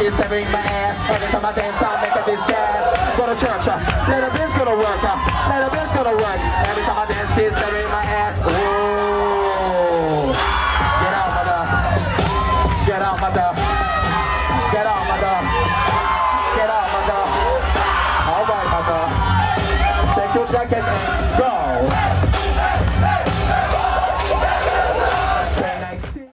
sister ring my ass. Every time I dance, I make a bitch dance. Go to church, let a bitch go to work, let a bitch go to work. Every time I dance, sister ring my ass. Ooh. Get out, mother. Get out, mother. Get out, mother.